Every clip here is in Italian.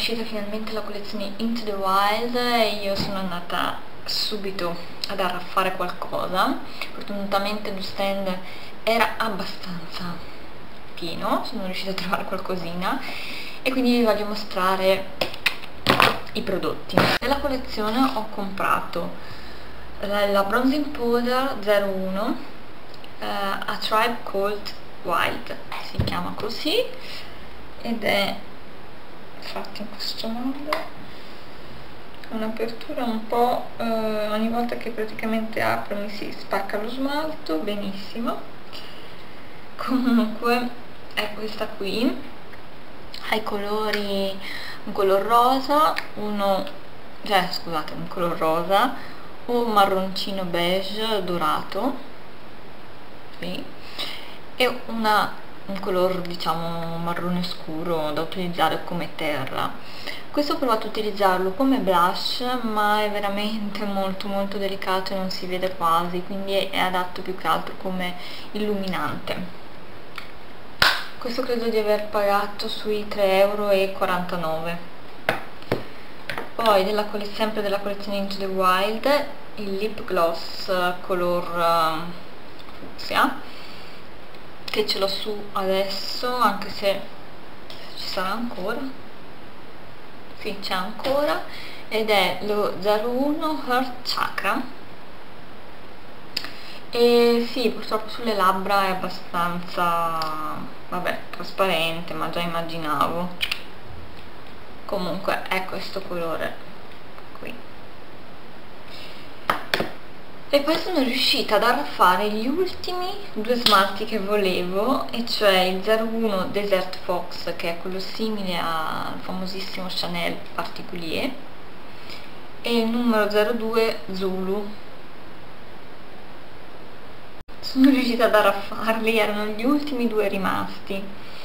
uscita finalmente la collezione Into the Wild e io sono andata subito ad arraffare qualcosa. Fortunatamente lo stand era abbastanza pieno, sono riuscita a trovare qualcosina e quindi vi voglio mostrare i prodotti. Nella collezione ho comprato la Bronzing Powder 01 A Tribe Called Wild, si chiama così, ed è fatta in questo modo, un'apertura un po' ogni volta che praticamente apro mi si spacca lo smalto, benissimo. Comunque è questa qui, ha i colori, un color rosa, un color rosa, un marroncino beige dorato, sì, e un color diciamo marrone scuro da utilizzare come terra. Questo ho provato a utilizzarlo come blush, ma è veramente molto delicato e non si vede quasi, quindi è adatto più che altro come illuminante. Questo credo di aver pagato sui 3,49 €. Poi sempre della collezione Into the Wild, il lip gloss color fucsia, che ce l'ho su adesso, anche se ci sarà ancora, sì, c'è ancora, ed è lo 01 Heart Chakra, e sì, purtroppo sulle labbra è abbastanza, vabbè, trasparente, ma già immaginavo. Comunque è questo colore qui. E poi sono riuscita ad arraffare gli ultimi due smalti che volevo, e cioè il 01 Desert Fox, che è quello simile al famosissimo Chanel Particulier, e il numero 02 Zulu. Sono riuscita ad arraffarli, erano gli ultimi due rimasti.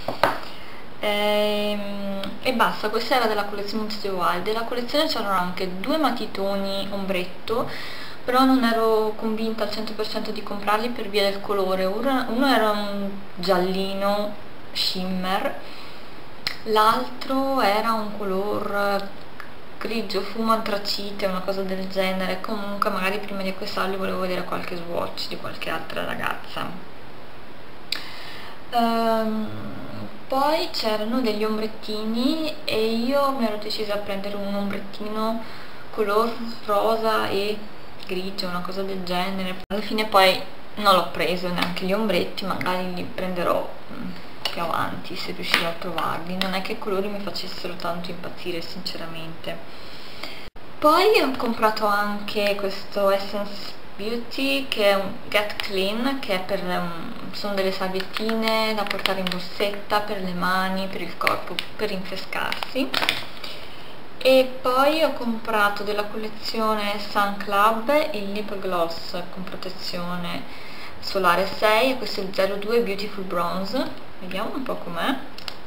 E basta, questa era della collezione Into the Wild. Della collezione c'erano anche due matitoni ombretto, però non ero convinta al 100% di comprarli per via del colore. Uno era un giallino shimmer, l'altro era un color grigio fumo antracite, una cosa del genere. Comunque magari prima di acquistarli volevo vedere qualche swatch di qualche altra ragazza. Poi c'erano degli ombrettini e io mi ero decisa a prendere un ombrettino color rosa e grigio, una cosa del genere. Alla fine poi non l'ho preso neanche gli ombretti, magari li prenderò più avanti se riuscirò a trovarli. Non è che i colori mi facessero tanto impazzire sinceramente. Poi ho comprato anche questo Essence Beauty, che è un Get Clean, che è sono delle salviettine da portare in borsetta per le mani, per il corpo, per rinfrescarsi. E poi ho comprato della collezione Sun Club il lip gloss con protezione solare 6, e questo è il 02 Beautiful Bronze. Vediamo un po' com'è.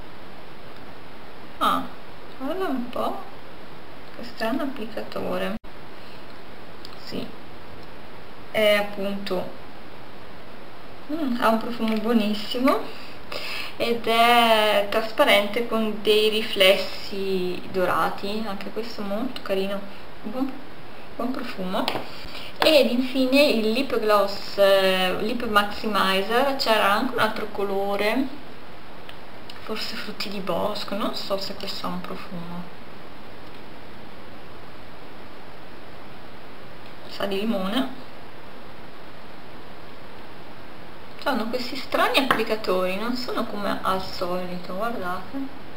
Guarda un po', che strano applicatore. Sì, è appunto ha un profumo buonissimo ed è trasparente con dei riflessi dorati, anche questo molto carino, buon profumo. Ed infine il lip gloss Lip Maximizer, c'era anche un altro colore, forse frutti di bosco, non so se questo ha un profumo, sa di limone. Hanno questi strani applicatori, non sono come al solito, guardate.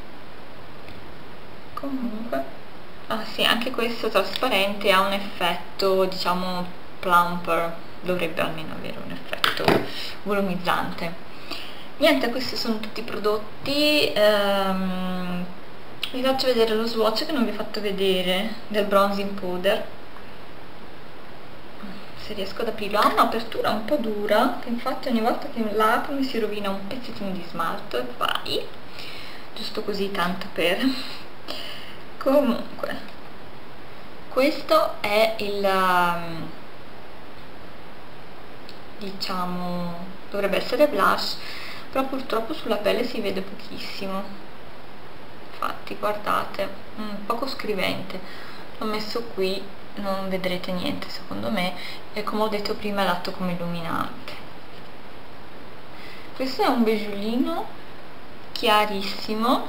Comunque, sì, anche questo trasparente, ha un effetto, diciamo, plumper, dovrebbe almeno avere un effetto volumizzante. Niente, questi sono tutti i prodotti. Vi faccio vedere lo swatch che non vi ho fatto vedere del Bronzing Powder, se riesco ad aprirlo. Ha un'apertura un po' dura, che infatti ogni volta che la apro mi si rovina un pezzettino di smalto, e vai, giusto così, tanto per. Comunque questo è il diciamo, dovrebbe essere blush, però purtroppo sulla pelle si vede pochissimo, infatti guardate, poco scrivente, l'ho messo qui, non vedrete niente secondo me, e come ho detto prima è l'atto come illuminante. Questo è un beggiolino chiarissimo,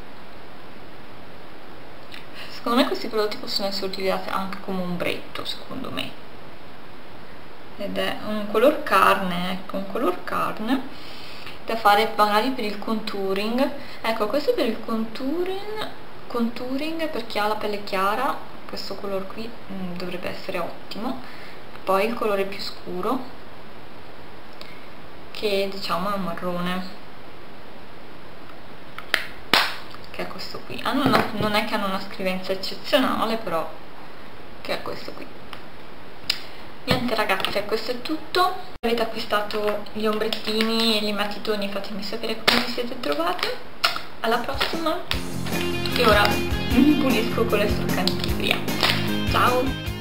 secondo me questi prodotti possono essere utilizzati anche come ombretto, secondo me, ed è un color carne, ecco, un color carne da fare magari per il contouring. Ecco, questo per il contouring per chi ha la pelle chiara, questo color qui dovrebbe essere ottimo. Poi il colore più scuro, che diciamo è un marrone, che è questo qui. Non è che hanno una scrivenza eccezionale, però che è questo qui. Niente ragazze, questo è tutto. Se avete acquistato gli ombrettini e gli matitoni fatemi sapere come vi siete trovati. Alla prossima, e ora mi pulisco con le struccantibria. Ciao!